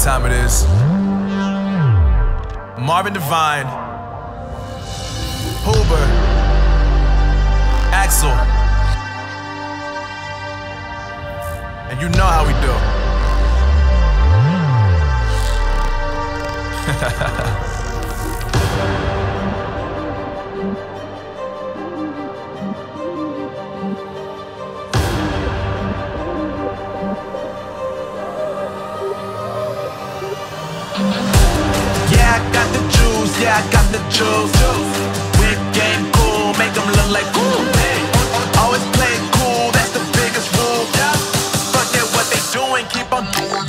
time it is. Marvin Devine, Huber, Axel, and you know how we do. Yeah, I got the juice, yeah, I got the juice. Whip game cool, make them look like cool. Always play cool, that's the biggest rule. Forget what they doing, keep on doing.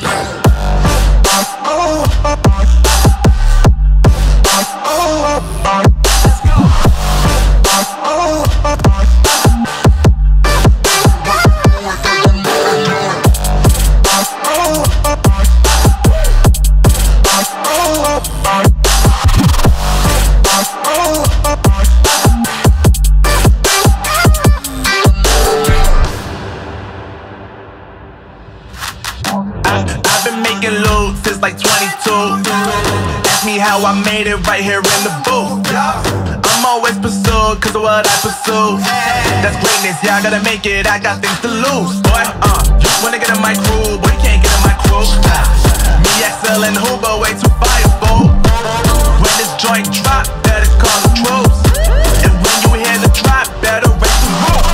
I've been making loot since like 22. Ask me how I made it right here in the booth. I'm always pursued cause of what I pursue. That's greatness, yeah, I gotta make it, I got things to lose. Boy, wanna get in my crew, boy, you can't get in my crew. Me, Axel, and Huber, way too fireball. When this joint drop, better call the troops. And when you hear the drop, better raise the roof.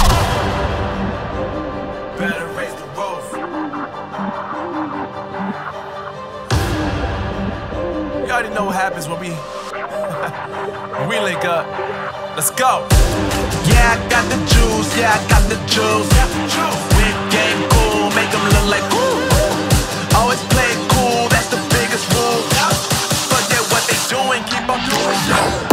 Better raise the roof. You already know what happens when we link up. Let's go. Yeah, I got the juice, yeah, I got the juice. Whip game cool, make them look like cool. Always play cool, that's the biggest rule. Forget what they doing, keep on doing.